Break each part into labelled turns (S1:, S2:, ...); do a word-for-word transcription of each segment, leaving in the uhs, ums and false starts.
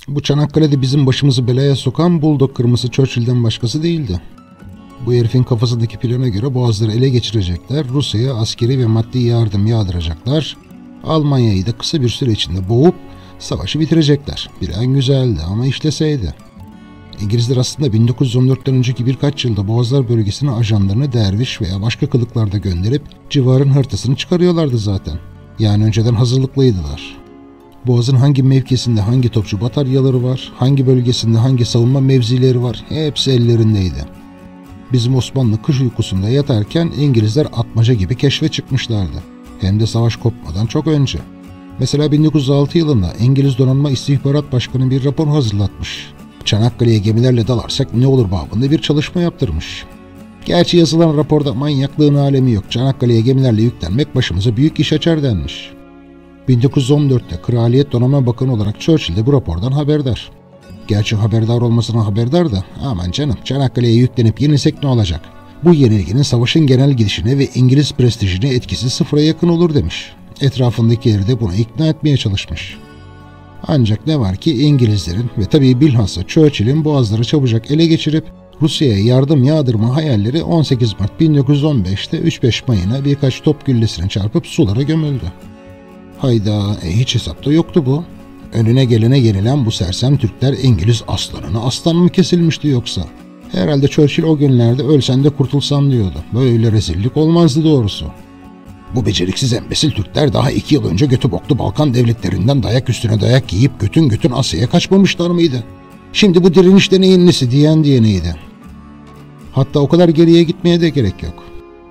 S1: Bu Çanakkale'de bizim başımızı belaya sokan Bulldog kırmızı Churchill'den başkası değildi. Bu herifin kafasındaki plana göre Boğazları ele geçirecekler, Rusya'ya askeri ve maddi yardım yağdıracaklar, Almanya'yı da kısa bir süre içinde boğup savaşı bitirecekler. Plan güzeldi ama işleseydi. İngilizler aslında bin dokuz yüz on dörtten önceki birkaç yılda Boğazlar bölgesine ajanlarını derviş veya başka kılıklarda gönderip civarın haritasını çıkarıyorlardı zaten. Yani önceden hazırlıklıydılar. Boğaz'ın hangi mevkisinde hangi topçu bataryaları var, hangi bölgesinde hangi savunma mevzileri var, hepsi ellerindeydi. Bizim Osmanlı kış uykusunda yatarken İngilizler atmaca gibi keşfe çıkmışlardı. Hem de savaş kopmadan çok önce. Mesela bin dokuz yüz altı yılında İngiliz Donanma İstihbarat Başkanı bir rapor hazırlatmış. Çanakkale'ye gemilerle dalarsak ne olur babında bir çalışma yaptırmış. Gerçi yazılan raporda manyaklığın alemi yok. Çanakkale'ye gemilerle yüklenmek başımıza büyük iş açar denmiş. bin dokuz yüz on dörtte Kraliyet Donanma Bakanı olarak Churchill de bu rapordan haberdar. Gerçi haberdar olmasına haberdar da aman canım Çanakkale'ye yüklenip yenilsek ne olacak? Bu yenilginin savaşın genel gidişine ve İngiliz prestijine etkisi sıfıra yakın olur demiş. Etrafındakileri de buna ikna etmeye çalışmış. Ancak ne var ki İngilizlerin ve tabii bilhassa Churchill'in Boğazları çabucak ele geçirip Rusya'ya yardım yağdırma hayalleri on sekiz Mart bin dokuz yüz on beşte üç beş mayına birkaç top güllesini çarpıp sulara gömüldü. Hayda, e hiç hesapta yoktu bu. Önüne gelene yenilen bu sersem Türkler İngiliz aslanına aslan mı kesilmişti yoksa? Herhalde Churchill o günlerde ölsen de kurtulsam diyordu. Böyle rezillik olmazdı doğrusu. Bu beceriksiz embesil Türkler daha iki yıl önce götü boklu Balkan devletlerinden dayak üstüne dayak yiyip götün götün Asya'ya kaçmamışlar mıydı? Şimdi bu direnişte neyin nesi diyen diyeniydi. Hatta o kadar geriye gitmeye de gerek yok.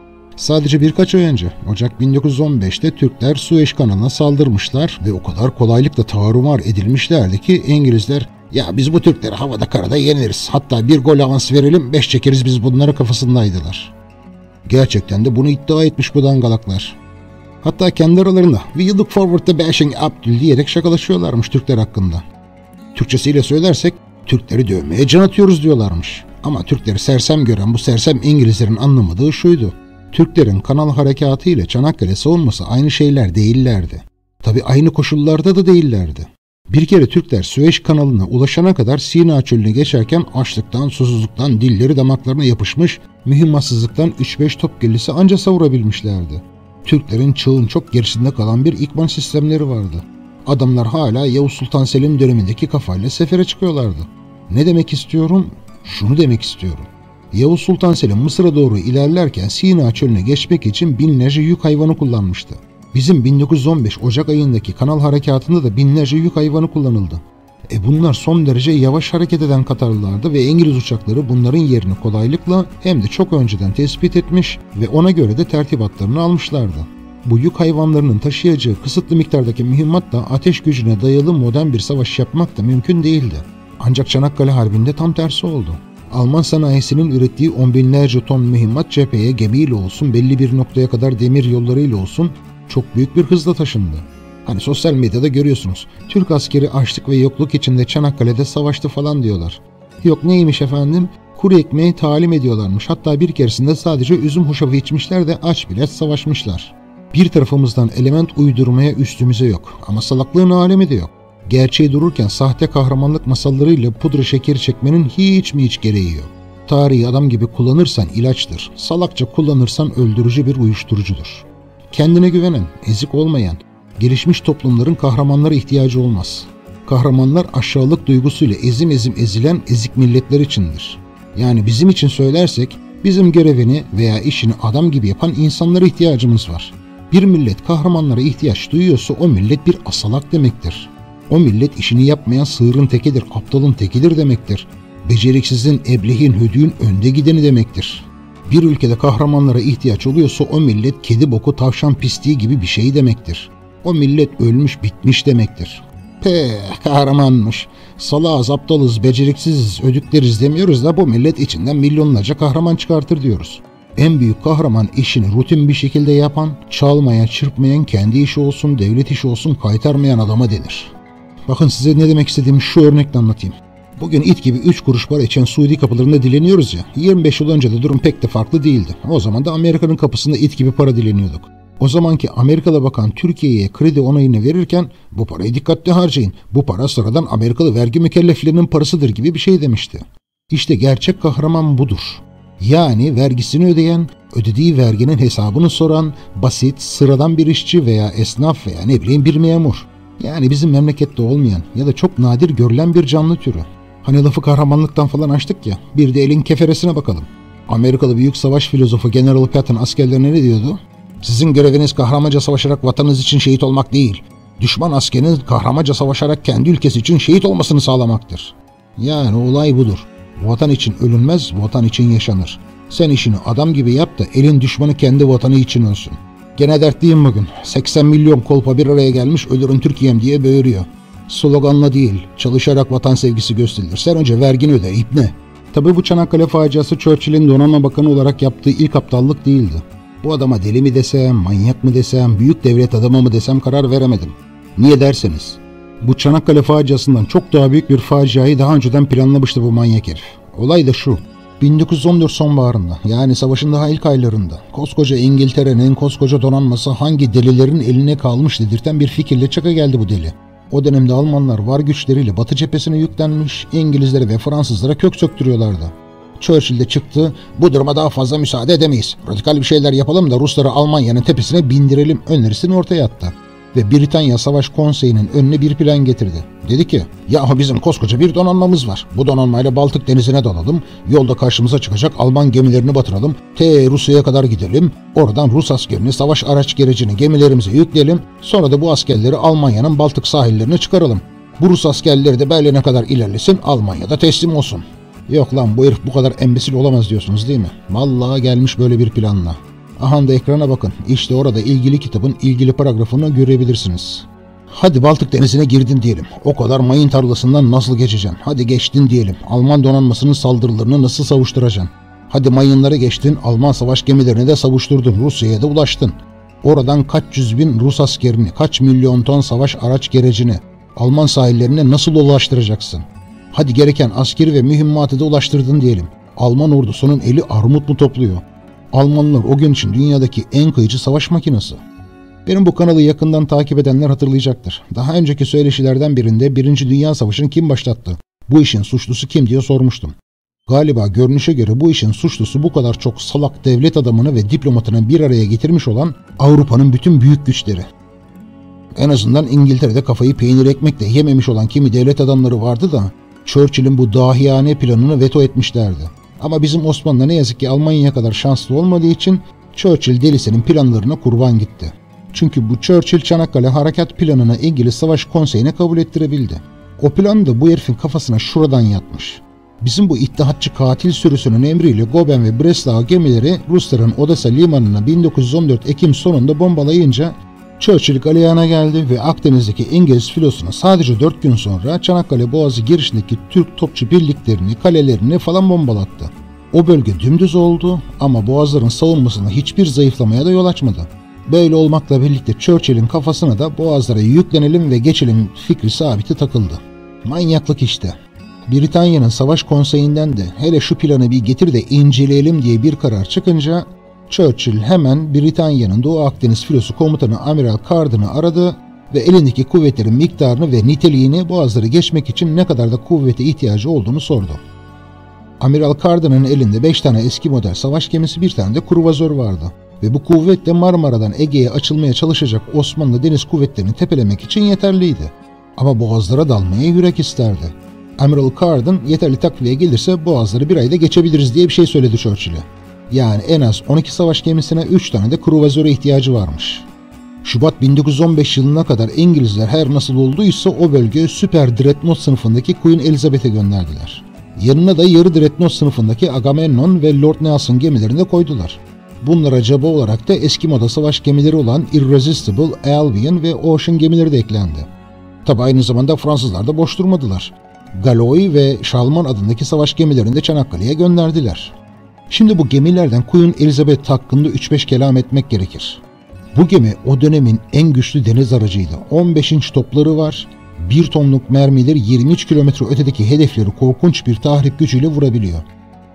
S1: Sadece birkaç ay önce Ocak bin dokuz yüz on beşte Türkler Süveyş kanalına saldırmışlar ve o kadar kolaylıkla tarumar edilmişlerdi ki İngilizler ya biz bu Türkleri havada karada yeneriz, hatta bir gol avans verelim beş çekeriz biz bunları kafasındaydılar. Gerçekten de bunu iddia etmiş bu dangalaklar. Hatta kendi aralarında "We look forward to bashing Abdül" diyerek şakalaşıyorlarmış Türkler hakkında. Türkçesiyle söylersek Türkleri dövmeye can atıyoruz diyorlarmış. Ama Türkleri sersem gören bu sersem İngilizlerin anlamadığı şuydu: Türklerin kanal harekatı ile Çanakkale savunması aynı şeyler değillerdi. Tabii aynı koşullarda da değillerdi. Bir kere Türkler Süveyş kanalına ulaşana kadar Sina çölünü geçerken açlıktan, susuzluktan dilleri damaklarına yapışmış, mühimmatsızlıktan üç beş top gellisi anca savurabilmişlerdi. Türklerin çağın çok gerisinde kalan bir ikman sistemleri vardı. Adamlar hala Yavuz Sultan Selim dönemindeki kafayla sefere çıkıyorlardı. Ne demek istiyorum? Şunu demek istiyorum. Yavuz Sultan Selim Mısır'a doğru ilerlerken Sina çölüne geçmek için binlerce yük hayvanı kullanmıştı. Bizim bin dokuz yüz on beş Ocak ayındaki kanal harekatında da binlerce yük hayvanı kullanıldı. E bunlar son derece yavaş hareket eden Katarlılardı ve İngiliz uçakları bunların yerini kolaylıkla hem de çok önceden tespit etmiş ve ona göre de tertibatlarını almışlardı. Bu yük hayvanlarının taşıyacağı kısıtlı miktardaki mühimmatla ateş gücüne dayalı modern bir savaş yapmak da mümkün değildi. Ancak Çanakkale Harbi'nde tam tersi oldu. Alman sanayisinin ürettiği on binlerce ton mühimmat cepheye gemiyle olsun, belli bir noktaya kadar demir yollarıyla olsun çok büyük bir hızla taşındı. Hani sosyal medyada görüyorsunuz, Türk askeri açlık ve yokluk içinde Çanakkale'de savaştı falan diyorlar. Yok neymiş efendim, kuru ekmeği talim ediyorlarmış, hatta bir keresinde sadece üzüm hoşafı içmişler de aç bile savaşmışlar. Bir tarafımızdan element uydurmaya üstümüze yok ama salaklığın alemi de yok. Gerçeği dururken sahte kahramanlık masallarıyla pudra şekeri çekmenin hiç mi hiç gereği yok. Tarihi adam gibi kullanırsan ilaçtır, salakça kullanırsan öldürücü bir uyuşturucudur. Kendine güvenen, ezik olmayan, gelişmiş toplumların kahramanlara ihtiyacı olmaz. Kahramanlar aşağılık duygusuyla ezim ezim ezilen ezik milletler içindir. Yani bizim için söylersek, bizim görevini veya işini adam gibi yapan insanlara ihtiyacımız var. Bir millet kahramanlara ihtiyaç duyuyorsa o millet bir asalak demektir. O millet işini yapmayan sığırın tekidir, aptalın tekidir demektir. Beceriksizin, eblehin, hödüğün önde gideni demektir. Bir ülkede kahramanlara ihtiyaç oluyorsa o millet kedi boku, tavşan pisliği gibi bir şey demektir. O millet ölmüş, bitmiş demektir. Peh, kahramanmış. Salağız, aptalız, beceriksiziz, ödükleriz demiyoruz da bu millet içinden milyonlarca kahraman çıkartır diyoruz. En büyük kahraman işini rutin bir şekilde yapan, çalmayan, çırpmayan, kendi işi olsun, devlet işi olsun kaytarmayan adama denir. Bakın size ne demek istediğimi şu örnekle anlatayım. Bugün it gibi üç kuruş para içen Suudi kapılarında dileniyoruz ya, yirmi beş yıl önce de durum pek de farklı değildi. O zaman da Amerika'nın kapısında it gibi para dileniyorduk. O zamanki Amerikalı bakan Türkiye'ye kredi onayını verirken bu parayı dikkatli harcayın, bu para sıradan Amerikalı vergi mükelleflerinin parasıdır gibi bir şey demişti. İşte gerçek kahraman budur. Yani vergisini ödeyen, ödediği verginin hesabını soran, basit, sıradan bir işçi veya esnaf veya ne bileyim bir memur. Yani bizim memlekette olmayan ya da çok nadir görülen bir canlı türü. Hani lafı kahramanlıktan falan açtık ya, bir de elin keferesine bakalım. Amerikalı büyük savaş filozofu General Patton askerlerine ne diyordu? Sizin göreviniz kahramanca savaşarak vatanınız için şehit olmak değil, düşman askerinin kahramanca savaşarak kendi ülkesi için şehit olmasını sağlamaktır. Yani olay budur. Vatan için ölünmez, vatan için yaşanır. Sen işini adam gibi yap da elin düşmanı kendi vatanı için ölsün. Gene dertliyim bugün. seksen milyon kolpa bir araya gelmiş ölürüm Türkiye'm diye böğürüyor. Sloganla değil, çalışarak vatan sevgisi gösterilir. Sen önce vergini öde ibne. Tabii bu Çanakkale faciası Churchill'in donanma bakanı olarak yaptığı ilk aptallık değildi. Bu adama deli mi desem, manyak mı desem, büyük devlet adamı mı desem karar veremedim. Niye derseniz, bu Çanakkale faciasından çok daha büyük bir faciayı daha önceden planlamıştı bu manyak herif. Olay da şu, bin dokuz yüz on dört sonbaharında, yani savaşın daha ilk aylarında, koskoca İngiltere'nin koskoca donanması hangi delilerin eline kalmış dedirten bir fikirle çaka geldi bu deli. O dönemde Almanlar var güçleriyle Batı cephesine yüklenmiş, İngilizlere ve Fransızlara kök söktürüyorlardı. Churchill de çıktı, bu duruma daha fazla müsaade edemeyiz. Radikal bir şeyler yapalım da Rusları Almanya'nın tepesine bindirelim önerisini ortaya attı. Ve Britanya Savaş Konseyi'nin önüne bir plan getirdi. Dedi ki, yahu bizim koskoca bir donanmamız var. Bu donanmayla Baltık Denizi'ne dalalım, yolda karşımıza çıkacak Alman gemilerini batıralım, T Rusya'ya kadar gidelim, oradan Rus askerini, savaş araç gerecini gemilerimize yükleyelim, sonra da bu askerleri Almanya'nın Baltık sahillerine çıkaralım. Bu Rus askerleri de Berlin'e kadar ilerlesin, Almanya'da teslim olsun. Yok lan bu herif bu kadar embesil olamaz diyorsunuz değil mi? Vallahi gelmiş böyle bir planla. Aha da ekrana bakın. İşte orada ilgili kitabın ilgili paragrafını görebilirsiniz. Hadi Baltık Denizi'ne girdin diyelim. O kadar mayın tarlasından nasıl geçeceksin? Hadi geçtin diyelim. Alman donanmasının saldırılarını nasıl savuşturacaksın? Hadi mayınları geçtin. Alman savaş gemilerini de savuşturdun. Rusya'ya da ulaştın. Oradan kaç yüz bin Rus askerini, kaç milyon ton savaş araç gerecini Alman sahillerine nasıl ulaştıracaksın? Hadi gereken askeri ve mühimmatı da ulaştırdın diyelim. Alman ordusunun eli armut mu topluyor? Almanlar o gün için dünyadaki en kıyıcı savaş makinesi. Benim bu kanalı yakından takip edenler hatırlayacaktır. Daha önceki söyleşilerden birinde Birinci Dünya Savaşı'nı kim başlattı? Bu işin suçlusu kim diye sormuştum. Galiba görünüşe göre bu işin suçlusu bu kadar çok salak devlet adamını ve diplomatını bir araya getirmiş olan Avrupa'nın bütün büyük güçleri. En azından İngiltere'de kafayı peynir ekmekle yememiş olan kimi devlet adamları vardı da Churchill'in bu dahiyane planını veto etmişlerdi. Ama bizim Osmanlı ne yazık ki Almanya kadar şanslı olmadığı için Churchill delisinin planlarına kurban gitti. Çünkü bu Churchill Çanakkale Harekat Planı'na İngiliz Savaş Konseyi'ne kabul ettirebildi. O plan da bu herifin kafasına şuradan yatmış. Bizim bu ittihatçı katil sürüsünün emriyle Goben ve Breslau gemileri Rusların Odessa limanına bin dokuz yüz on dört Ekim sonunda bombalayınca Churchill galeyana geldi ve Akdeniz'deki İngiliz filosuna sadece dört gün sonra Çanakkale Boğazı girişindeki Türk topçu birliklerini, kalelerini falan bombalattı. O bölge dümdüz oldu ama Boğazların savunmasında hiçbir zayıflamaya da yol açmadı. Böyle olmakla birlikte Churchill'in kafasına da Boğazlara yüklenelim ve geçelim fikri sabiti takıldı. Manyaklık işte. Britanya'nın Savaş Konseyi'nden de hele şu planı bir getir de inceleyelim diye bir karar çıkınca Churchill hemen Britanya'nın Doğu Akdeniz filosu komutanı Amiral Carden'ı aradı ve elindeki kuvvetlerin miktarını ve niteliğini Boğazları geçmek için ne kadar da kuvvete ihtiyacı olduğunu sordu. Amiral Carden'ın elinde beş tane eski model savaş gemisi, bir tane de kruvazör vardı ve bu kuvvetle Marmara'dan Ege'ye açılmaya çalışacak Osmanlı deniz kuvvetlerini tepelemek için yeterliydi. Ama Boğazlara dalmaya yürek isterdi. Amiral Carden yeterli takviye gelirse Boğazları bir ayda geçebiliriz diye bir şey söyledi Churchill'e. Yani en az on iki savaş gemisine üç tane de kruvazöre ihtiyacı varmış. Şubat bin dokuz yüz on beş yılına kadar İngilizler her nasıl olduysa o bölgeye süper dreadnought sınıfındaki Queen Elizabeth'e gönderdiler. Yanına da yarı dreadnought sınıfındaki Agamemnon ve Lord Nelson gemilerini de koydular. Bunlara ceba olarak da eski moda savaş gemileri olan Irresistible, Albion ve Ocean gemileri de eklendi. Tabi aynı zamanda Fransızlar da boş durmadılar. Galois ve Şalman adındaki savaş gemilerini de Çanakkale'ye gönderdiler. Şimdi bu gemilerden Queen Elizabeth hakkında üç beş kelam etmek gerekir. Bu gemi o dönemin en güçlü deniz aracıydı. on beş inç topları var, bir tonluk mermileri yirmi üç kilometre ötedeki hedefleri korkunç bir tahrip gücüyle vurabiliyor.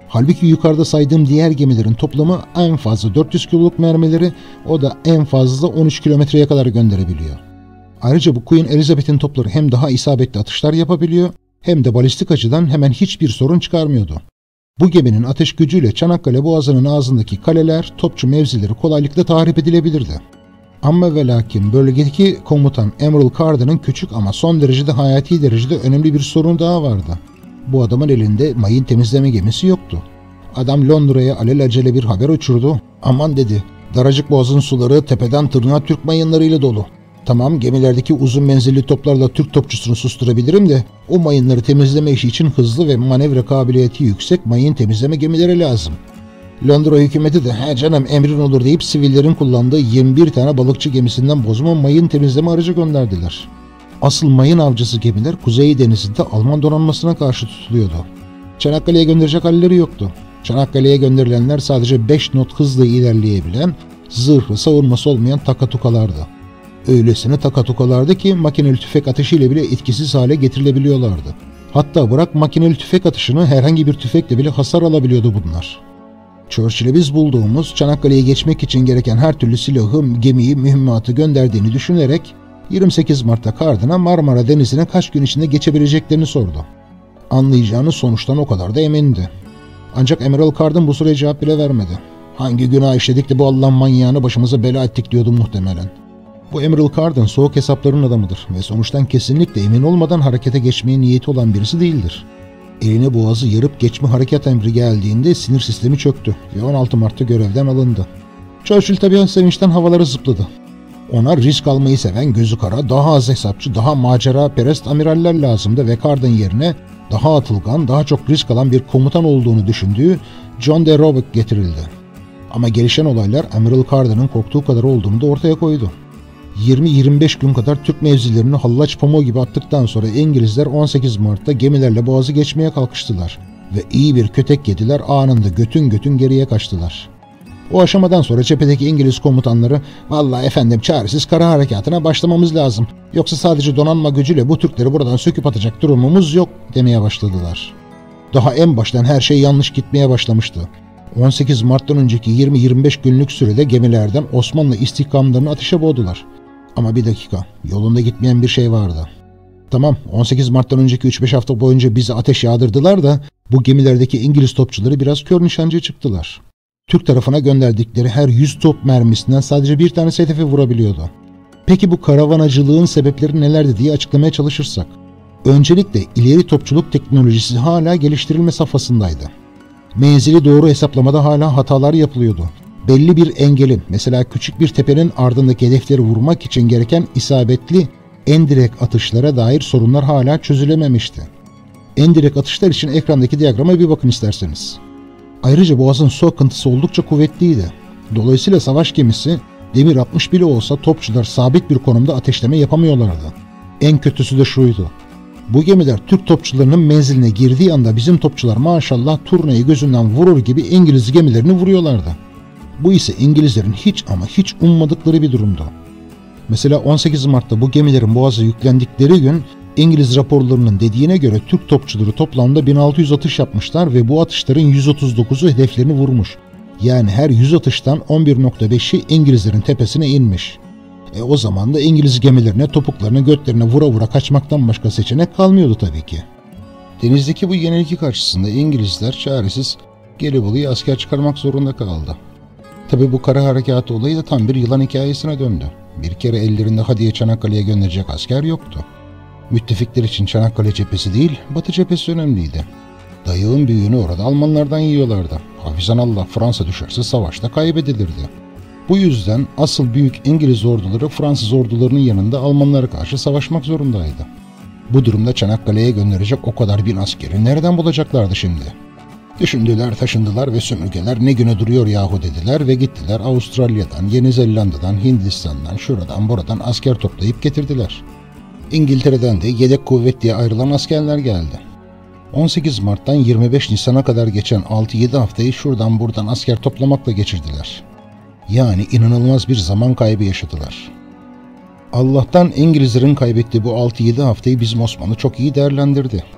S1: Halbuki yukarıda saydığım diğer gemilerin toplamı en fazla dört yüz kiloluk mermileri, o da en fazla on üç kilometreye kadar gönderebiliyor. Ayrıca bu Queen Elizabeth'in topları hem daha isabetli atışlar yapabiliyor hem de balistik açıdan hemen hiçbir sorun çıkarmıyordu. Bu geminin ateş gücüyle Çanakkale Boğazı'nın ağzındaki kaleler, topçu mevzileri kolaylıkla tahrip edilebilirdi. Ama ve lakin bölgedeki komutan Admiral Carden'ın küçük ama son derecede hayati derecede önemli bir sorun daha vardı. Bu adamın elinde mayın temizleme gemisi yoktu. Adam Londra'ya alelacele bir haber uçurdu. Aman dedi, daracık boğazın suları tepeden tırnağa Türk mayınlarıyla dolu. Tamam, gemilerdeki uzun menzilli toplarla Türk topçusunu susturabilirim de o mayınları temizleme işi için hızlı ve manevra kabiliyeti yüksek mayın temizleme gemileri lazım. Londra hükümeti de he canım emrin olur deyip sivillerin kullandığı yirmi bir tane balıkçı gemisinden bozma mayın temizleme aracı gönderdiler. Asıl mayın avcısı gemiler Kuzey Denizi'nde Alman donanmasına karşı tutuluyordu. Çanakkale'ye gönderecek halleri yoktu. Çanakkale'ye gönderilenler sadece beş knot hızla ilerleyebilen, zırhlı savunması olmayan takatukalardı. Öylesine takatukalardı ki makineli tüfek atışıyla bile etkisiz hale getirilebiliyorlardı. Hatta bırak makineli tüfek atışını, herhangi bir tüfekle bile hasar alabiliyordu bunlar. Churchill'e biz bulduğumuz Çanakkale'ye geçmek için gereken her türlü silahı, gemiyi, mühimmatı gönderdiğini düşünerek yirmi sekiz Mart'ta Carden'a Marmara Denizi'ne kaç gün içinde geçebileceklerini sordu. Anlayacağınız sonuçtan o kadar da emindi. Ancak Admiral Carden bu sıraya cevap bile vermedi. Hangi günah işledik de bu Allah'ın manyağını başımıza bela ettik diyordu muhtemelen. Bu Admiral Carden soğuk hesapların adamıdır ve sonuçtan kesinlikle emin olmadan harekete geçmeye niyeti olan birisi değildir. Eline boğazı yarıp geçme harekat emri geldiğinde sinir sistemi çöktü ve on altı Mart'ta görevden alındı. Churchill tabii sevinçten havalara zıpladı. Ona risk almayı seven, gözü kara, daha az hesapçı, daha macera perest amiraller lazımdı ve Carden yerine daha atılgan, daha çok risk alan bir komutan olduğunu düşündüğü John de Roebuck getirildi. Ama gelişen olaylar Admiral Carden'ın korktuğu kadar olduğunu da ortaya koydu. yirmi yirmi beş gün kadar Türk mevzilerini hallaç pamuğu gibi attıktan sonra İngilizler on sekiz Mart'ta gemilerle boğazı geçmeye kalkıştılar ve iyi bir kötek yediler, anında götün götün geriye kaçtılar. O aşamadan sonra cephedeki İngiliz komutanları "Vallahi efendim, çaresiz kara harekatına başlamamız lazım. Yoksa sadece donanma gücüyle bu Türkleri buradan söküp atacak durumumuz yok" demeye başladılar. Daha en baştan her şey yanlış gitmeye başlamıştı. on sekiz Mart'tan önceki yirmi yirmi beş günlük sürede gemilerden Osmanlı istihkamlarını ateşe boğdular. Ama bir dakika, yolunda gitmeyen bir şey vardı. Tamam, on sekiz Mart'tan önceki üç beş hafta boyunca bize ateş yağdırdılar da bu gemilerdeki İngiliz topçuları biraz kör nişancıya çıktılar. Türk tarafına gönderdikleri her yüz top mermisinden sadece bir tanesi hedefe vurabiliyordu. Peki bu karavanacılığın sebepleri nelerdi diye açıklamaya çalışırsak. Öncelikle ileri topçuluk teknolojisi hala geliştirilme safhasındaydı. Menzili doğru hesaplamada hala hatalar yapılıyordu. Belli bir engelin, mesela küçük bir tepenin ardındaki hedefleri vurmak için gereken isabetli endirek atışlara dair sorunlar hala çözülememişti. Endirek atışlar için ekrandaki diyagrama bir bakın isterseniz. Ayrıca boğazın su akıntısı oldukça kuvvetliydi. Dolayısıyla savaş gemisi demir atmış bile olsa topçular sabit bir konumda ateşleme yapamıyorlardı. En kötüsü de şuydu. Bu gemiler Türk topçularının menziline girdiği anda bizim topçular maşallah turnayı gözünden vurur gibi İngiliz gemilerini vuruyorlardı. Bu ise İngilizlerin hiç ama hiç ummadıkları bir durumdu. Mesela on sekiz Mart'ta bu gemilerin boğaza yüklendikleri gün İngiliz raporlarının dediğine göre Türk topçuları toplamda bin altı yüz atış yapmışlar ve bu atışların yüz otuz dokuzu hedeflerini vurmuş. Yani her yüz atıştan on bir nokta beşi İngilizlerin tepesine inmiş. E o zaman da İngiliz gemilerine topuklarını götlerine vura vura kaçmaktan başka seçenek kalmıyordu tabii ki. Denizdeki bu yenilgi karşısında İngilizler çaresiz Gelibolu'ya asker çıkarmak zorunda kaldı. Tabii bu kara harekatı olayı da tam bir yılan hikayesine döndü. Bir kere ellerinde hadiye Çanakkale'ye gönderecek asker yoktu. Müttefikler için Çanakkale cephesi değil, Batı cephesi önemliydi. Dayağın büyüğünü orada Almanlardan yiyorlardı. Hafizanallah Fransa düşerse savaşta kaybedilirdi. Bu yüzden asıl büyük İngiliz orduları Fransız ordularının yanında Almanlara karşı savaşmak zorundaydı. Bu durumda Çanakkale'ye gönderecek o kadar bin askeri nereden bulacaklardı şimdi? Düşündüler, taşındılar ve sömürgeler ne güne duruyor yahu dediler ve gittiler Avustralya'dan, Yeni Zelanda'dan, Hindistan'dan, şuradan buradan asker toplayıp getirdiler. İngiltere'den de yedek kuvvet diye ayrılan askerler geldi. on sekiz Mart'tan yirmi beş Nisan'a kadar geçen altı yedi haftayı şuradan buradan asker toplamakla geçirdiler. Yani inanılmaz bir zaman kaybı yaşadılar. Allah'tan İngilizlerin kaybettiği bu altı yedi haftayı bizim Osmanlı çok iyi değerlendirdi.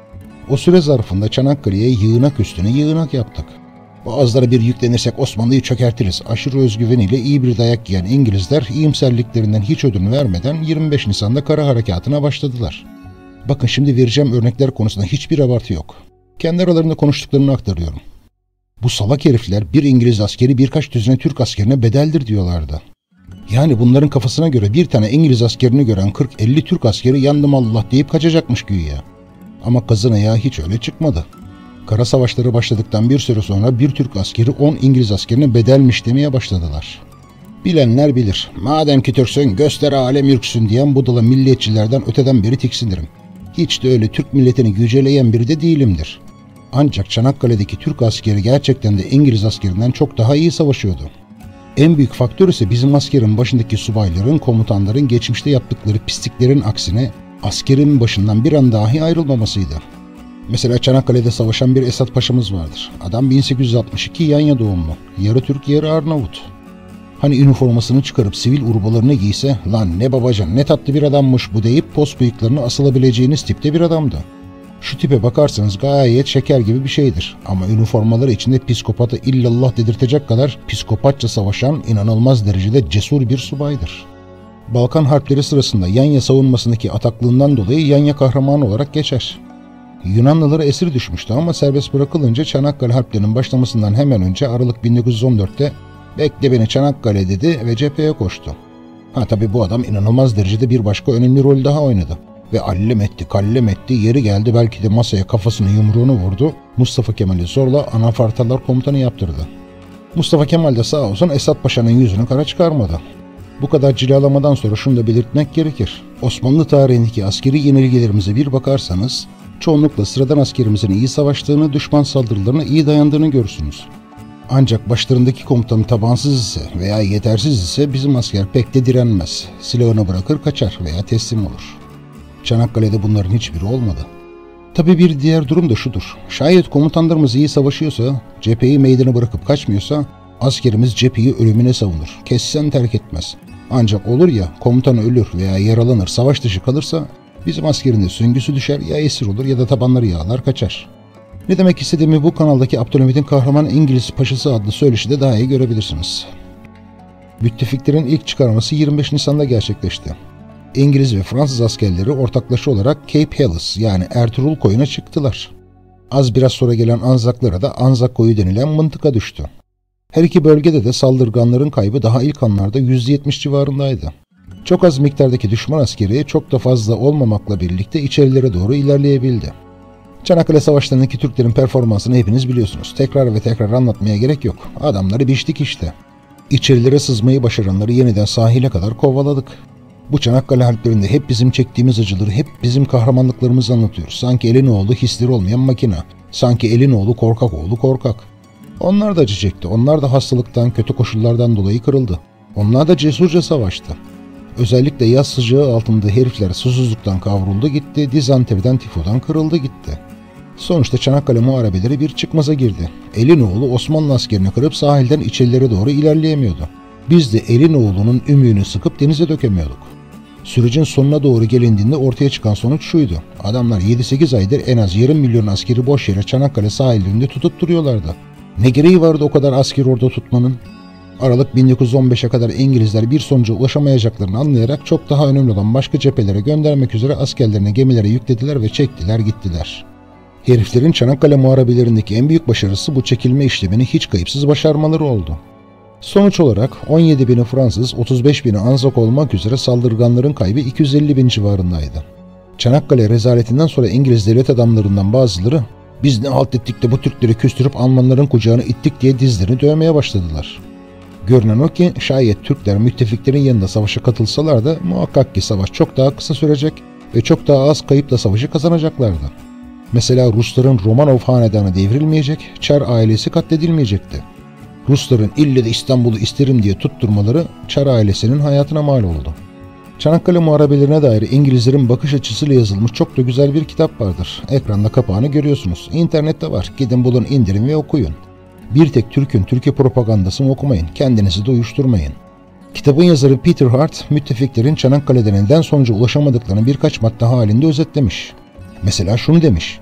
S1: O süre zarfında Çanakkale'ye yığınak üstüne yığınak yaptık. Boğazlara bir yüklenirsek Osmanlı'yı çökertiriz. Aşırı özgüveniyle iyi bir dayak yiyen İngilizler iyimserliklerinden hiç ödün vermeden yirmi beş Nisan'da kara harekatına başladılar. Bakın şimdi vereceğim örnekler konusunda hiçbir abartı yok. Kendi aralarında konuştuklarını aktarıyorum. Bu salak herifler bir İngiliz askeri birkaç düzine Türk askerine bedeldir diyorlardı. Yani bunların kafasına göre bir tane İngiliz askerini gören kırk elli Türk askeri yandım Allah deyip kaçacakmış güya. Ama kazın ayağı hiç öyle çıkmadı. Kara savaşları başladıktan bir süre sonra bir Türk askeri on İngiliz askerine bedelmiş demeye başladılar. Bilenler bilir. Madem ki Türksün göster alem ürksün diyen budala milliyetçilerden öteden beri tiksinirim. Hiç de öyle Türk milletini güceleyen biri de değilimdir. Ancak Çanakkale'deki Türk askeri gerçekten de İngiliz askerinden çok daha iyi savaşıyordu. En büyük faktör ise bizim askerin başındaki subayların, komutanların geçmişte yaptıkları pisliklerin aksine askerin başından bir an dahi ayrılmamasıydı. Mesela Çanakkale'de savaşan bir Esat Paşa'mız vardır. Adam bin sekiz yüz altmış iki Yanya doğumlu. Yarı Türk, yarı Arnavut. Hani üniformasını çıkarıp sivil urbalarını giyse, lan ne babacan ne tatlı bir adammış bu deyip post bıyıklarını asılabileceğiniz tipte bir adamdı. Şu tipe bakarsanız gayet şeker gibi bir şeydir. Ama üniformaları içinde psikopata illallah dedirtecek kadar psikopatça savaşan inanılmaz derecede cesur bir subaydır. Balkan Harpleri sırasında Yanya savunmasındaki ataklığından dolayı Yanya kahramanı olarak geçer. Yunanlılara esir düşmüştü ama serbest bırakılınca Çanakkale Harplerinin başlamasından hemen önce Aralık bin dokuz yüz on dört'te "Bekle beni Çanakkale" dedi ve cepheye koştu. Ha tabi bu adam inanılmaz derecede bir başka önemli rol daha oynadı. Ve allem etti, kallem etti, yeri geldi belki de masaya kafasını yumruğunu vurdu, Mustafa Kemal'i zorla Anafartalar komutanı yaptırdı. Mustafa Kemal de sağ olsun Esat Paşa'nın yüzünü kara çıkarmadı. Bu kadar cilalamadan sonra şunu da belirtmek gerekir. Osmanlı tarihindeki askeri yenilgilerimize bir bakarsanız, çoğunlukla sıradan askerimizin iyi savaştığını, düşman saldırılarına iyi dayandığını görürsünüz. Ancak başlarındaki komutanın tabansız ise veya yetersiz ise bizim asker pek de direnmez. Silahını bırakır kaçar veya teslim olur. Çanakkale'de bunların hiçbiri olmadı. Tabii bir diğer durum da şudur. Şayet komutanlarımız iyi savaşıyorsa, cepheyi meydana bırakıp kaçmıyorsa, askerimiz cepheyi ölümüne savunur. Kessen terk etmez. Ancak olur ya komutan ölür veya yaralanır, savaş dışı kalırsa, bizim askerin de süngüsü düşer, ya esir olur ya da tabanları yağlar kaçar. Ne demek istediğimi bu kanaldaki Abdülhamit'in Kahraman İngiliz Paşası adlı söyleşide daha iyi görebilirsiniz. Müttefiklerin ilk çıkarması yirmi beş Nisan'da gerçekleşti. İngiliz ve Fransız askerleri ortaklaşa olarak Cape Helles yani Ertuğrul Koyu'na çıktılar. Az biraz sonra gelen Anzaklara da Anzak Koyu denilen mıntıka düştü. Her iki bölgede de saldırganların kaybı daha ilk anlarda yüzde yetmiş civarındaydı. Çok az miktardaki düşman askeri çok da fazla olmamakla birlikte içerilere doğru ilerleyebildi. Çanakkale Savaşları'ndaki Türklerin performansını hepiniz biliyorsunuz. Tekrar ve tekrar anlatmaya gerek yok. Adamları biçtik işte. İçerilere sızmayı başaranları yeniden sahile kadar kovaladık. Bu Çanakkale Harplerinde hep bizim çektiğimiz acıları, hep bizim kahramanlıklarımızı anlatıyoruz. Sanki Elinoğlu hisleri olmayan makina. Sanki Elinoğlu korkak oğlu korkak. Onlar da acı çekti. Onlar da hastalıktan, kötü koşullardan dolayı kırıldı. Onlar da cesurca savaştı. Özellikle yaz sıcağı altında herifler susuzluktan kavruldu gitti, dizantriden, tifodan kırıldı gitti. Sonuçta Çanakkale muharebeleri bir çıkmaza girdi. Elinoğlu Osmanlı askerini kırıp sahilden içerilere doğru ilerleyemiyordu. Biz de Elinoğlu'nun ümüğünü sıkıp denize dökemiyorduk. Sürecin sonuna doğru gelindiğinde ortaya çıkan sonuç şuydu. Adamlar yedi sekiz aydır en az yarım milyon askeri boş yere Çanakkale sahillerinde tutup duruyorlardı. Ne gereği vardı o kadar asker orada tutmanın? Aralık bin dokuz yüz on beş'e kadar İngilizler bir sonuca ulaşamayacaklarını anlayarak çok daha önemli olan başka cephelere göndermek üzere askerlerini gemilere yüklediler ve çektiler gittiler. Heriflerin Çanakkale muharebelerindeki en büyük başarısı bu çekilme işlemini hiç kayıpsız başarmaları oldu. Sonuç olarak on yedi bini Fransız, otuz beş bini Anzak olmak üzere saldırganların kaybı iki yüz elli bin civarındaydı. Çanakkale rezaletinden sonra İngiliz devlet adamlarından bazıları "Biz ne halt ettik de bu Türkleri küstürüp Almanların kucağına ittik" diye dizlerini dövmeye başladılar. Görünen o ki şayet Türkler müttefiklerin yanında savaşa katılsalar da muhakkak ki savaş çok daha kısa sürecek ve çok daha az kayıpla savaşı kazanacaklardı. Mesela Rusların Romanov hanedanı devrilmeyecek, Çar ailesi katledilmeyecekti. Rusların ille de İstanbul'u isterim diye tutturmaları Çar ailesinin hayatına mal oldu. Çanakkale muharebelerine dair İngilizlerin bakış açısıyla yazılmış çok da güzel bir kitap vardır. Ekranda kapağını görüyorsunuz. İnternette var. Gidin bulun, indirin ve okuyun. Bir tek Türk'ün Türkiye propagandasını okumayın. Kendinizi de uyuşturmayın. Kitabın yazarı Peter Hart, müttefiklerin Çanakkale'de neden sonuca ulaşamadıklarını birkaç madde halinde özetlemiş. Mesela şunu demiş.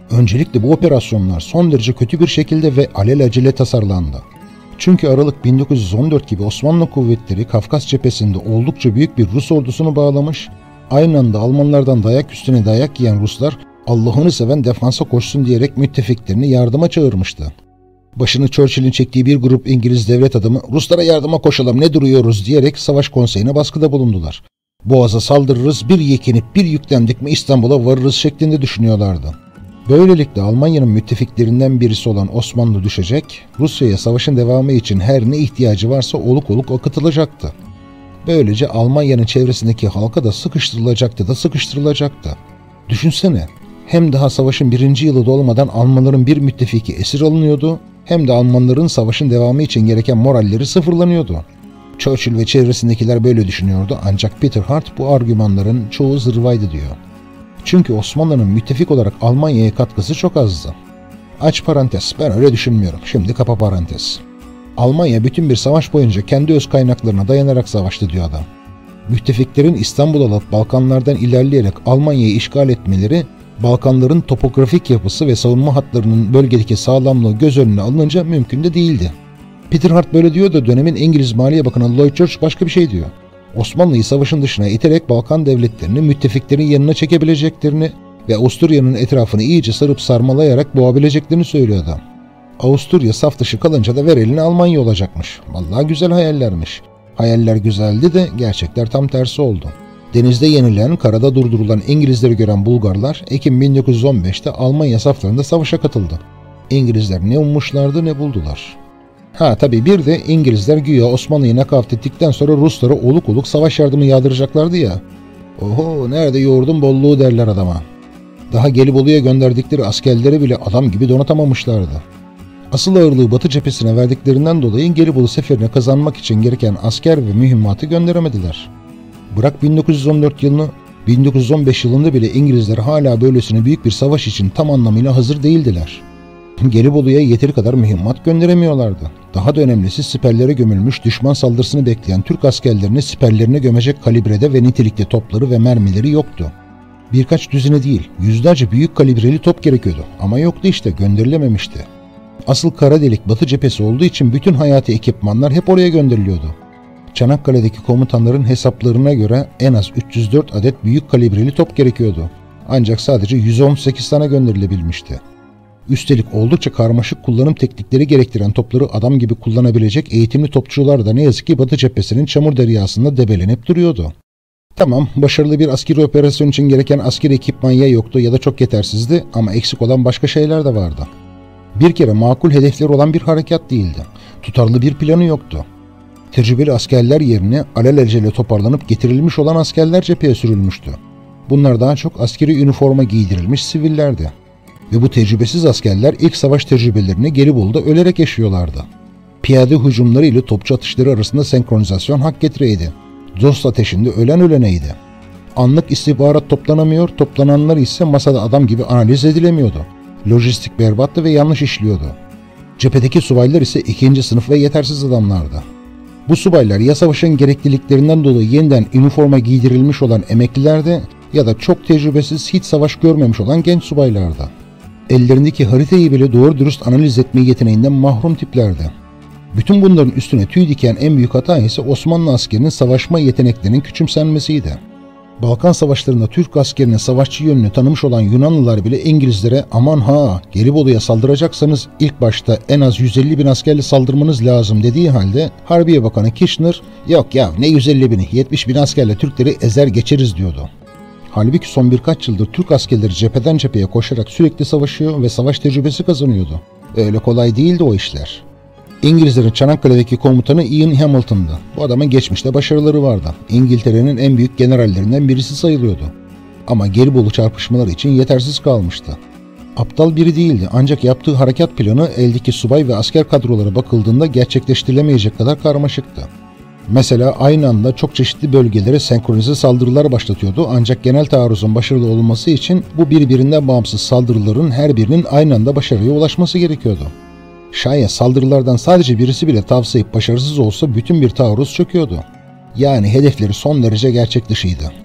S1: Öncelikle bu operasyonlar son derece kötü bir şekilde ve alelacele tasarlandı. Çünkü Aralık bin dokuz yüz on dört gibi Osmanlı kuvvetleri Kafkas cephesinde oldukça büyük bir Rus ordusunu bağlamış, aynı anda Almanlardan dayak üstüne dayak yiyen Ruslar Allah'ını seven defansa koşsun diyerek müttefiklerini yardıma çağırmıştı. Başını Churchill'in çektiği bir grup İngiliz devlet adamı Ruslara yardıma koşalım ne duruyoruz diyerek savaş konseyine baskıda bulundular. Boğaz'a saldırırız, bir yekinip bir yüklendik mi İstanbul'a varırız şeklinde düşünüyorlardı. Böylelikle Almanya'nın müttefiklerinden birisi olan Osmanlı düşecek, Rusya'ya savaşın devamı için her ne ihtiyacı varsa oluk oluk akıtılacaktı. Böylece Almanya'nın çevresindeki halka da sıkıştırılacaktı da sıkıştırılacaktı. Düşünsene, hem daha savaşın birinci yılı dolmadan Almanların bir müttefiki esir alınıyordu, hem de Almanların savaşın devamı için gereken moralleri sıfırlanıyordu. Churchill ve çevresindekiler böyle düşünüyordu ancak Peter Hart bu argümanların çoğu zırvaydı diyor. Çünkü Osmanlı'nın müttefik olarak Almanya'ya katkısı çok azdı. Aç parantez, ben öyle düşünmüyorum. Şimdi kapa parantez. Almanya bütün bir savaş boyunca kendi öz kaynaklarına dayanarak savaştı diyor adam. Müttefiklerin İstanbul'u alıp Balkanlardan ilerleyerek Almanya'yı işgal etmeleri, Balkanların topografik yapısı ve savunma hatlarının bölgedeki sağlamlığı göz önüne alınınca mümkün de değildi. Peter Hart böyle diyor da dönemin İngiliz Maliye Bakanı Lloyd George başka bir şey diyor. Osmanlı'yı savaşın dışına iterek Balkan devletlerini müttefiklerin yanına çekebileceklerini ve Avusturya'nın etrafını iyice sarıp sarmalayarak boğabileceklerini söylüyor adam. Avusturya saf dışı kalınca da ver elini Almanya olacakmış. Vallahi güzel hayallermiş. Hayaller güzeldi de gerçekler tam tersi oldu. Denizde yenilen, karada durdurulan İngilizleri gören Bulgarlar Ekim bin dokuz yüz on beşte Almanya saflarında savaşa katıldı. İngilizler ne ummuşlardı ne buldular. Ha tabii bir de İngilizler güya Osmanlı'yı nakavt ettikten sonra Ruslara oluk oluk savaş yardımı yağdıracaklardı ya. Oho, nerede yoğurdun bolluğu derler adama. Daha Gelibolu'ya gönderdikleri askerleri bile adam gibi donatamamışlardı. Asıl ağırlığı Batı cephesine verdiklerinden dolayı Gelibolu seferine kazanmak için gereken asker ve mühimmatı gönderemediler. Bırak bin dokuz yüz on dört yılını, bin dokuz yüz on beş yılında bile İngilizler hala böylesine büyük bir savaş için tam anlamıyla hazır değildiler. Gelibolu'ya yeteri kadar mühimmat gönderemiyorlardı. Daha da önemlisi siperlere gömülmüş düşman saldırısını bekleyen Türk askerlerini siperlerine gömecek kalibrede ve nitelikte topları ve mermileri yoktu. Birkaç düzine değil, yüzlerce büyük kalibreli top gerekiyordu ama yoktu işte, gönderilememişti. Asıl kara delik Batı cephesi olduğu için bütün hayati ekipmanlar hep oraya gönderiliyordu. Çanakkale'deki komutanların hesaplarına göre en az üç yüz dört adet büyük kalibreli top gerekiyordu. Ancak sadece yüz on sekiz tane gönderilebilmişti. Üstelik oldukça karmaşık kullanım teknikleri gerektiren topları adam gibi kullanabilecek eğitimli topçular da ne yazık ki Batı cephesinin çamur deryasında debelenip duruyordu. Tamam, başarılı bir askeri operasyon için gereken askeri ekipman ya yoktu ya da çok yetersizdi ama eksik olan başka şeyler de vardı. Bir kere makul hedefleri olan bir harekat değildi. Tutarlı bir planı yoktu. Tecrübeli askerler yerine alelacele toparlanıp getirilmiş olan askerler cepheye sürülmüştü. Bunlar daha çok askeri üniforma giydirilmiş sivillerdi. Ve bu tecrübesiz askerler ilk savaş tecrübelerini Gelibolu'da ölerek yaşıyorlardı. Piyade hücumları ile topçu atışları arasında senkronizasyon hak getireydi. Dost ateşinde ölen öleneydi. Anlık istihbarat toplanamıyor, toplananlar ise masada adam gibi analiz edilemiyordu. Lojistik berbattı ve yanlış işliyordu. Cephedeki subaylar ise ikinci sınıf ve yetersiz adamlardı. Bu subaylar ya savaşın gerekliliklerinden dolayı yeniden üniforma giydirilmiş olan emeklilerdi ya da çok tecrübesiz, hiç savaş görmemiş olan genç subaylardı. Ellerindeki haritayı bile doğru dürüst analiz etme yeteneğinden mahrum tiplerdi. Bütün bunların üstüne tüy diken en büyük hata ise Osmanlı askerinin savaşma yeteneklerinin küçümsenmesiydi. Balkan savaşlarında Türk askerinin savaşçı yönünü tanımış olan Yunanlılar bile İngilizlere aman ha Gelibolu'ya saldıracaksanız ilk başta en az yüz elli bin askerle saldırmanız lazım dediği halde Harbiye Bakanı Kitchener yok ya ne yüz elli bini yetmiş bin askerle Türkleri ezer geçeriz diyordu. Halbuki son birkaç yıldır Türk askerleri cepheden cepheye koşarak sürekli savaşıyor ve savaş tecrübesi kazanıyordu. Öyle kolay değildi o işler. İngilizlerin Çanakkale'deki komutanı Ian Hamilton'dı. Bu adamın geçmişte başarıları vardı. İngiltere'nin en büyük generallerinden birisi sayılıyordu. Ama Gelibolu çarpışmaları için yetersiz kalmıştı. Aptal biri değildi ancak yaptığı harekat planı eldeki subay ve asker kadrolara bakıldığında gerçekleştirilemeyecek kadar karmaşıktı. Mesela aynı anda çok çeşitli bölgelere senkronize saldırılar başlatıyordu ancak genel taarruzun başarılı olması için bu birbirinden bağımsız saldırıların her birinin aynı anda başarıya ulaşması gerekiyordu. Şayet saldırılardan sadece birisi bile tavsayıp başarısız olsa bütün bir taarruz çöküyordu. Yani hedefleri son derece gerçek dışıydı.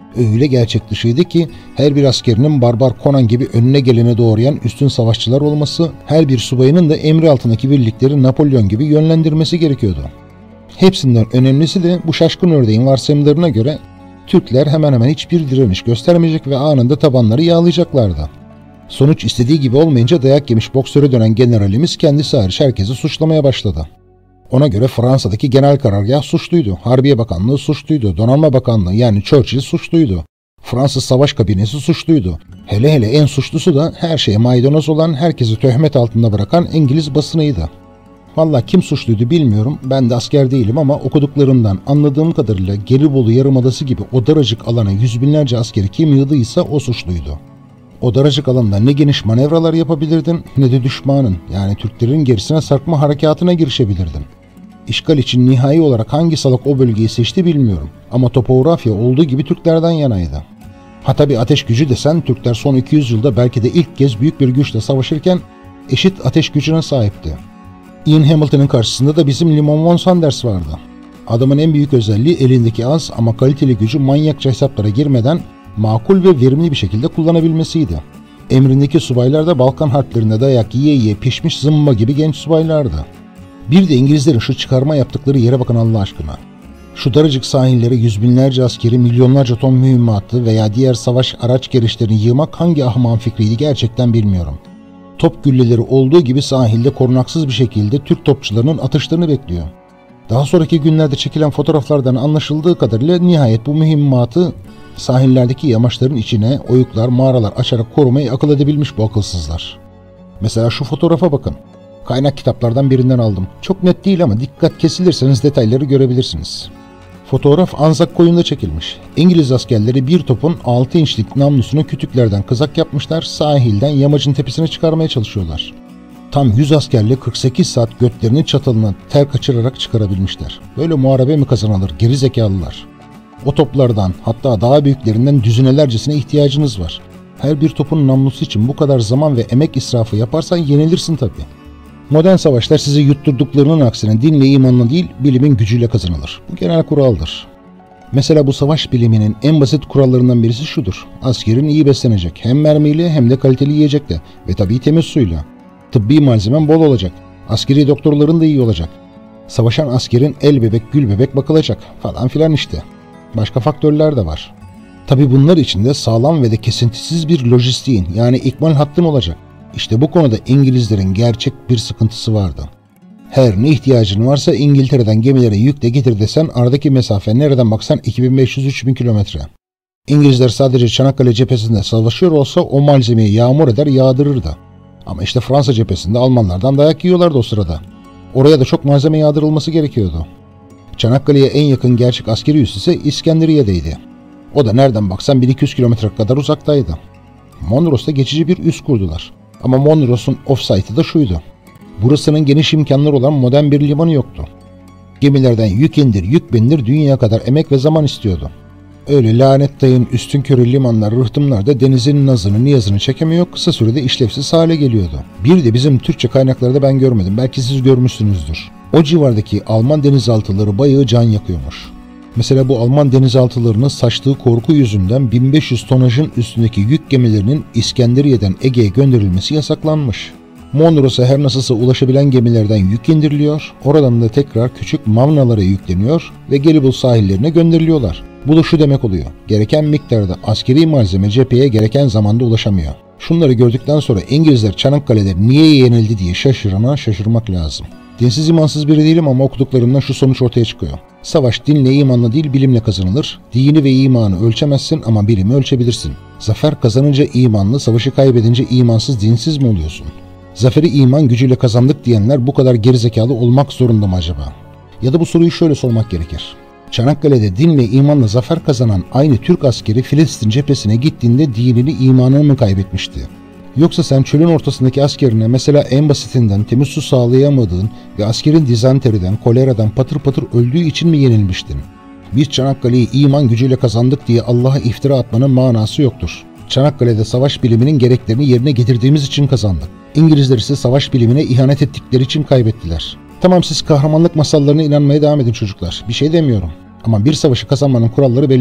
S1: Öyle gerçek dışıydı ki her bir askerinin Barbar Conan gibi önüne gelene doğrayan üstün savaşçılar olması, her bir subayının da emri altındaki birlikleri Napolyon gibi yönlendirmesi gerekiyordu. Hepsinden önemlisi de bu şaşkın ördeğin varsayımlarına göre Türkler hemen hemen hiçbir direniş göstermeyecek ve anında tabanları yağlayacaklardı. Sonuç istediği gibi olmayınca dayak yemiş boksöre dönen generalimiz kendisi hariç herkesi suçlamaya başladı. Ona göre Fransa'daki genel karargah suçluydu, Harbiye Bakanlığı suçluydu, Donanma Bakanlığı yani Churchill suçluydu, Fransız Savaş Kabinesi suçluydu. Hele hele en suçlusu da her şeye maydanoz olan, herkesi töhmet altında bırakan İngiliz basınıydı. Vallahi kim suçluydu bilmiyorum, ben de asker değilim ama okuduklarımdan anladığım kadarıyla Gelibolu Yarımadası gibi o daracık alana yüz binlerce askeri kim yığdıysa o suçluydu. O daracık alanda ne geniş manevralar yapabilirdin ne de düşmanın yani Türklerin gerisine sarkma harekatına girişebilirdin. İşgal için nihai olarak hangi salak o bölgeyi seçti bilmiyorum ama topografya olduğu gibi Türklerden yanaydı. Ha tabi ateş gücü desen Türkler son iki yüz yılda belki de ilk kez büyük bir güçle savaşırken eşit ateş gücüne sahipti. Ian Hamilton'ın karşısında da bizim Limon von Sanders vardı. Adamın en büyük özelliği elindeki az ama kaliteli gücü manyakça hesaplara girmeden makul ve verimli bir şekilde kullanabilmesiydi. Emrindeki subaylar da Balkan harplerinde dayak yiye yiye pişmiş zımba gibi genç subaylardı. Bir de İngilizlerin şu çıkarma yaptıkları yere bakın Allah aşkına. Şu daracık sahillere yüz binlerce askeri, milyonlarca ton mühimmatı veya diğer savaş araç gereçlerini yığmak hangi ahmağın fikriydi gerçekten bilmiyorum. Top gülleleri olduğu gibi sahilde korunaksız bir şekilde Türk topçularının atışlarını bekliyor. Daha sonraki günlerde çekilen fotoğraflardan anlaşıldığı kadarıyla nihayet bu mühimmatı sahillerdeki yamaçların içine oyuklar, mağaralar açarak korumayı akıl edebilmiş bu akılsızlar. Mesela şu fotoğrafa bakın. Kaynak kitaplardan birinden aldım. Çok net değil ama dikkat kesilirseniz detayları görebilirsiniz. Fotoğraf Anzak koyunda çekilmiş. İngiliz askerleri bir topun altı inçlik namlusunu kütüklerden kızak yapmışlar, sahilden yamacın tepesine çıkarmaya çalışıyorlar. Tam yüz askerle kırk sekiz saat götlerinin çatalına ter kaçırarak çıkarabilmişler. Böyle muharebe mi kazanılır geri zekalılar? O toplardan hatta daha büyüklerinden düzinelercesine ihtiyacınız var. Her bir topun namlusu için bu kadar zaman ve emek israfı yaparsan yenilirsin tabii. Modern savaşlar sizi yutturduklarının aksine dinle imanla değil bilimin gücüyle kazanılır. Bu genel kuraldır. Mesela bu savaş biliminin en basit kurallarından birisi şudur. Askerin iyi beslenecek. Hem mermiyle hem de kaliteli yiyecekle ve tabii temiz suyla. Tıbbi malzemen bol olacak. Askeri doktorların da iyi olacak. Savaşan askerin el bebek gül bebek bakılacak falan filan işte. Başka faktörler de var. Tabii bunlar içinde sağlam ve de kesintisiz bir lojistiğin yani ikmal hattın olacak. İşte bu konuda İngilizlerin gerçek bir sıkıntısı vardı. Her ne ihtiyacın varsa İngiltere'den gemilere yükle getir desen aradaki mesafe nereden baksan iki bin beş yüz üç bin kilometre. İngilizler sadece Çanakkale cephesinde savaşıyor olsa o malzemeyi yağmur eder yağdırırdı. Ama işte Fransa cephesinde Almanlardan dayak yiyorlardı o sırada. Oraya da çok malzeme yağdırılması gerekiyordu. Çanakkale'ye en yakın gerçek askeri üs ise İskenderiye'deydi. O da nereden baksan bin iki yüz kilometre kadar uzaktaydı. Mondros'ta geçici bir üs kurdular. Ama Mondros'un off-site'ı da şuydu. Burasının geniş imkanları olan modern bir limanı yoktu. Gemilerden yük indir, yük bindir dünya kadar emek ve zaman istiyordu. Öyle lanet dayın üstünkörü limanlar, rıhtımlar da denizin nazını, niyazını çekemiyor, kısa sürede işlevsiz hale geliyordu. Bir de bizim Türkçe kaynaklarda ben görmedim, belki siz görmüşsünüzdür. O civardaki Alman denizaltıları bayağı can yakıyormuş. Mesela bu Alman denizaltılarının saçtığı korku yüzünden bin beş yüz tonajın üstündeki yük gemilerinin İskenderiye'den Ege'ye gönderilmesi yasaklanmış. Mondros'a her nasılsa ulaşabilen gemilerden yük indiriliyor, oradan da tekrar küçük mavnalara yükleniyor ve Gelibolu sahillerine gönderiliyorlar. Bu da şu demek oluyor, gereken miktarda askeri malzeme cepheye gereken zamanda ulaşamıyor. Şunları gördükten sonra İngilizler Çanakkale'de niye yenildi diye şaşırana şaşırmak lazım. Dinsiz imansız biri değilim ama okuduklarımdan şu sonuç ortaya çıkıyor. Savaş dinle imanla değil bilimle kazanılır. Dini ve imanı ölçemezsin ama bilimi ölçebilirsin. Zafer kazanınca imanlı, savaşı kaybedince imansız, dinsiz mi oluyorsun? Zaferi iman gücüyle kazandık diyenler bu kadar gerizekalı olmak zorunda mı acaba? Ya da bu soruyu şöyle sormak gerekir. Çanakkale'de dinle imanla zafer kazanan aynı Türk askeri Filistin cephesine gittiğinde dinini imanını mı kaybetmişti? Yoksa sen çölün ortasındaki askerine mesela en basitinden temiz su sağlayamadığın ve askerin dizanteriden, koleradan patır patır öldüğü için mi yenilmiştin? Biz Çanakkale'yi iman gücüyle kazandık diye Allah'a iftira atmanın manası yoktur. Çanakkale'de savaş biliminin gereklerini yerine getirdiğimiz için kazandık. İngilizler ise savaş bilimine ihanet ettikleri için kaybettiler. Tamam siz kahramanlık masallarına inanmaya devam edin çocuklar. Bir şey demiyorum. Ama bir savaşı kazanmanın kuralları bellidir.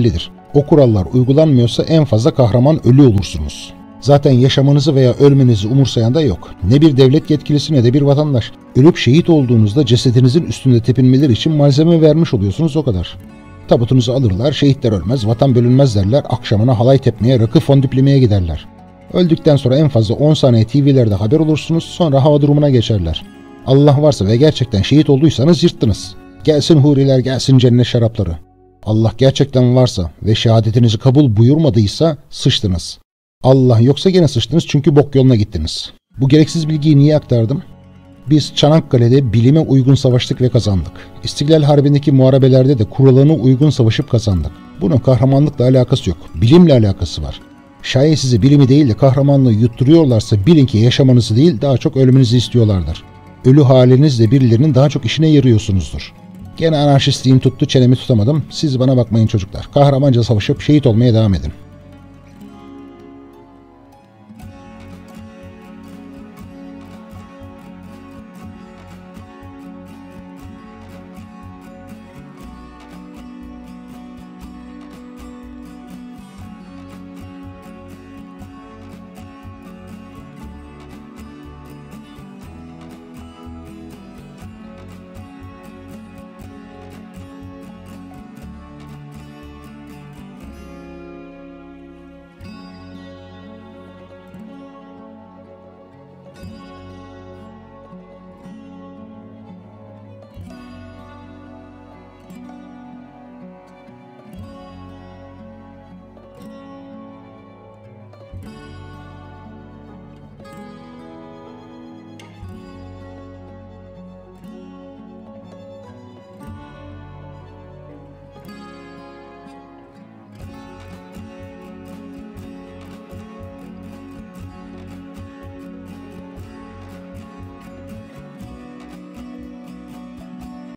S1: O kurallar uygulanmıyorsa en fazla kahraman ölü olursunuz. Zaten yaşamanızı veya ölmenizi umursayan da yok. Ne bir devlet yetkilisi ne de bir vatandaş. Ölüp şehit olduğunuzda cesedinizin üstünde tepinmeleri için malzeme vermiş oluyorsunuz, o kadar. Tabutunuzu alırlar, şehitler ölmez, vatan bölünmez derler, akşamına halay tepmeye, rakı fondüplemeye giderler. Öldükten sonra en fazla on saniye T V'lerde haber olursunuz, sonra hava durumuna geçerler. Allah varsa ve gerçekten şehit olduysanız yırttınız. Gelsin huriler, gelsin cennet şarapları. Allah gerçekten varsa ve şehadetinizi kabul buyurmadıysa sıçtınız. Allah yoksa gene sıçtınız, çünkü bok yoluna gittiniz. Bu gereksiz bilgiyi niye aktardım? Biz Çanakkale'de bilime uygun savaştık ve kazandık. İstiklal Harbi'ndeki muharebelerde de kuralına uygun savaşıp kazandık. Bunun kahramanlıkla alakası yok. Bilimle alakası var. Şayet size bilimi değil de kahramanlığı yutturuyorlarsa bilin ki yaşamanızı değil, daha çok ölmenizi istiyorlardır. Ölü halinizle birilerinin daha çok işine yarıyorsunuzdur. Gene anarşistliğim tuttu, çenemi tutamadım. Siz bana bakmayın çocuklar. Kahramanca savaşıp şehit olmaya devam edin.